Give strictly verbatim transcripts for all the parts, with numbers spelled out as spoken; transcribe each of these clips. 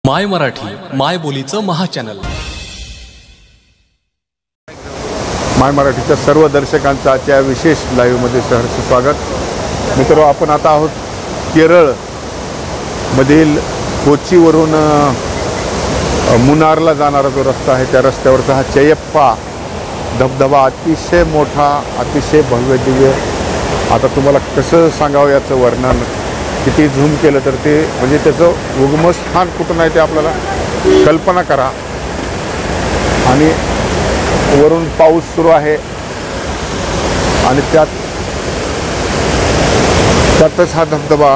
माय मराठी माय बोलीचं महाचॅनल. माय मराठीच्या सर्व दर्शकांचं आजच्या विशेष लाईव्हमध्ये सहर्ष स्वागत. मित्रांनो, आपण आता आहोत केरळमधील कोचीवरून मुन्नारला जाणारा जो रस्ता आहे त्या रस्त्यावरचा हा चयप्पा धबधबा अतिशय मोठा, अतिशय भव्य दिव्य. आता तुम्हाला कसं सांगावं याचं वर्णन, किती झूम केलं तर ते म्हणजे त्याचं उगमस्थान कुठून आहे ते आपल्याला कल्पना करा. आणि वरून पाऊस सुरू आहे आणि त्यात त्यातच हा धबधबा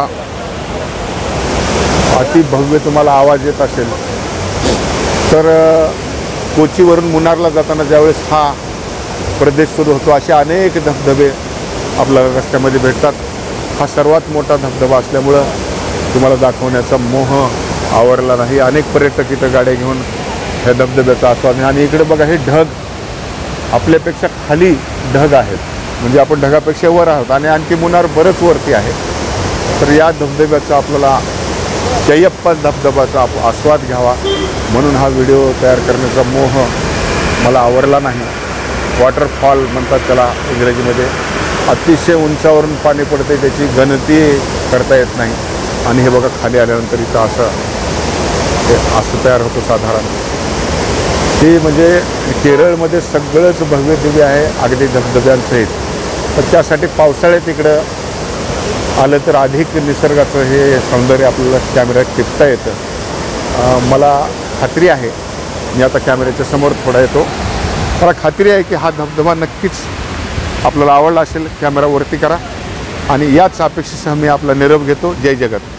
अति भव्य तुम्हाला आवाज येत असेल तर कोचीवरून मुन्नारला जाताना ज्यावेळेस हा प्रदेश सुरू होतो असे अनेक धबधबे आपल्याला रस्त्यामध्ये भेटतात. हा सर्वात मोठा धबधबा असल्यामुळं तुम्हाला दाखवण्याचा मोह आवरला नाही. अनेक पर्यटक इथं गाड्या घेऊन ह्या धबधब्याचा आस्वाद. आणि इकडे बघा, हे ढग आपल्यापेक्षा खाली ढग आहेत, म्हणजे आपण ढगापेक्षा वर आहोत आणि आणखी मुन्नार बरंच वरती आहे. तर या धबधब्याचा आपल्याला चयप्पा धबधबाचा आस्वाद घ्यावा म्हणून हा व्हिडिओ तयार करण्याचा मोह मला आवरला नाही. वॉटरफॉल म्हणतात त्याला इंग्रजीमध्ये. अतिशय उंचावरून पाणी पडते, त्याची गणती करता येत नाही. आणि हे बघा, खाली आल्यानंतर इथं असं ते असं तयार होतं साधारण. ते म्हणजे केरळमध्ये सगळंच भव्य दिव्य आहे, अगदी धबधब्यांसहित. तर त्यासाठी पावसाळ्यात इकडं आलं तर अधिक निसर्गाचं हे सौंदर्य आपल्याला कॅमेऱ्यात टिपता येतं. मला खात्री आहे, मी आता कॅमेऱ्याच्या समोर थोडा येतो, मला खात्री आहे की हा धबधबा नक्कीच आपल्याला आवडला असेल. कॅमेरा वरती करा आणि याच अपेक्षेसह मी आपला निरोप घेतो. जय जगत.